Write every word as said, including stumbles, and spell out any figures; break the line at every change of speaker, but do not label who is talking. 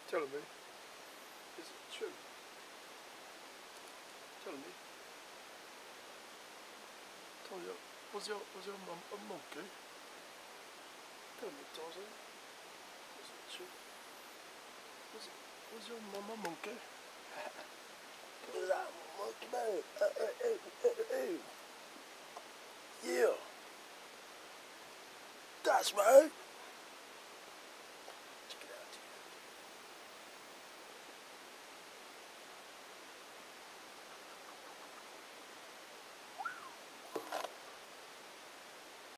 Tell me, is it true? Tell me. Tell you, was your was your mum a monkey? Tell me, Tarzan. Is it true? Was it, was your mum a monkey? Was I a monkey, man? Uh, uh, uh, uh, uh. Yeah. That's right.